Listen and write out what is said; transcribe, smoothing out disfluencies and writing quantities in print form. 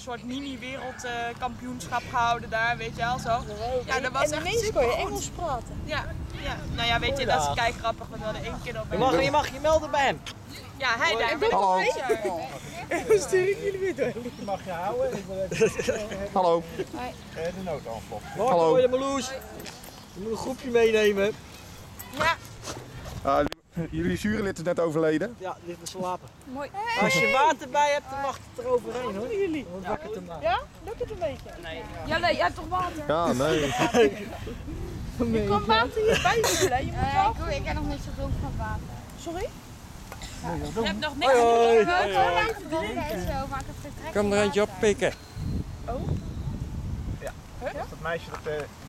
soort mini-wereldkampioenschap gehouden daar, weet je wel zo. Ja, dat was en echt ineens super kon je goed. Engels praten. Ja, ja. Nou ja, weet je, dat is kei grappig, want we hadden 1 keer al bij Je mag je melden bij hem. Ja, hij daar. Hallo. En stuur ik jullie weer door. Die mag je houden. Ik wil even Hallo. de noodaanval. Hallo. Je Marloes. Je moet een groepje meenemen. Ja. Jullie jurylid is net overleden. Ja, ligt te slapen. Mooi. Als je water bij hebt, dan mag het er overheen hoor. Jullie. Dan wakker te maken. Ja? Lukt het een beetje? Nee. Jelle, jij hebt toch water? Ja, nee. Je kan water hierbij vullen. Je moet wel... Ik heb nog niet zo dronken van water. Sorry? Je hebt nog niks Hoi. Ik wil gewoon even drinken en zo, maar ik heb vertrek. Kan er eentje oppikken. Dat meisje dat